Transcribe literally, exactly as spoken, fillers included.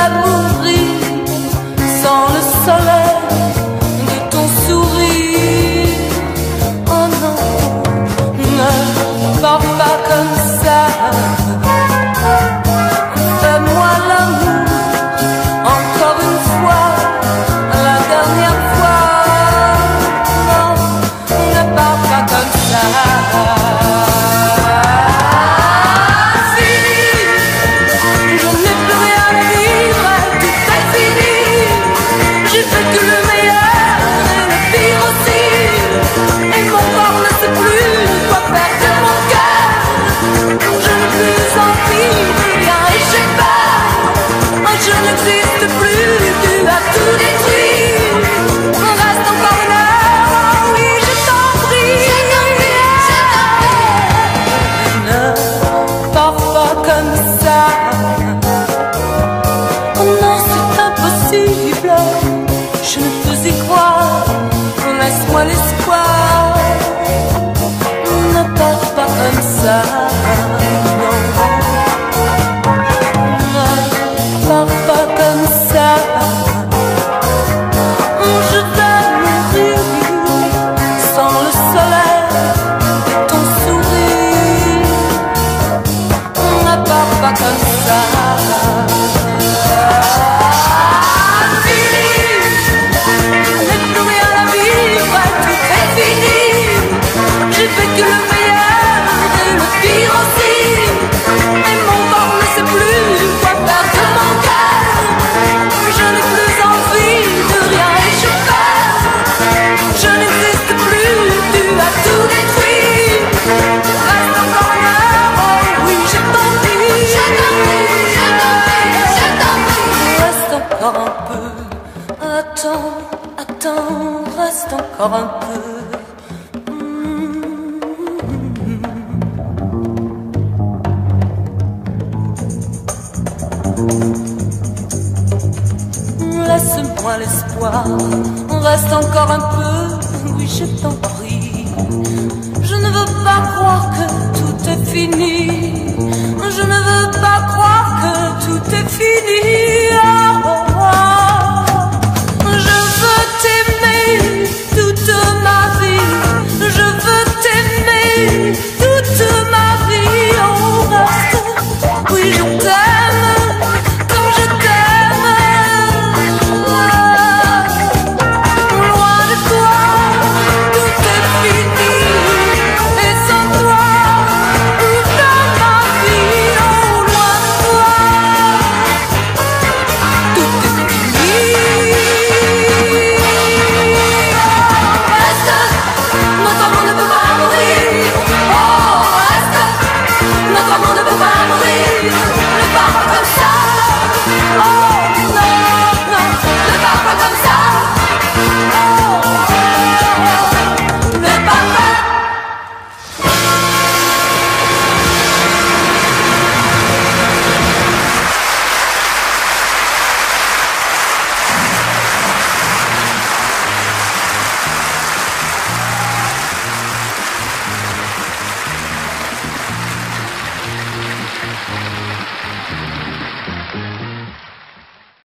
vais mourir sans le soleil de ton sourire. Oh non, ne pars pas comme ça. Fais-moi l'amour encore une fois, la dernière fois. Non, ne pars pas comme ça. Je n'existe plus, tu as tout détruit. On reste encore une heure, oh oui, je t'en prie. Ne pars pas comme ça. Oh non, c'est impossible, je ne peux y croire. Laisse-moi l'espoir. Ne pars pas comme ça. Non. Pars pas comme ça. Je vais mourir sans le soleil de ton sourire. Ne pars pas comme ça. Fini, je n'ai plus rien à vivre, tout est fini. J'ai vécu le meilleur et le pire aussi. Et mon corps ne sait plus quoi faire de mon cœur. Je n'ai plus envie de rien et je perds. Je n'existe plus, tu as tout détruit. Reste encore une heure, oh oui, je t'en prie. Je t'en prie, je t'en prie, je t'en prie. Reste encore un peu, attends, attends, reste encore un peu. Laisse-moi l'espoir, on reste encore un peu, oui je t'en prie. Je ne veux pas croire que tout est fini, je ne veux pas croire que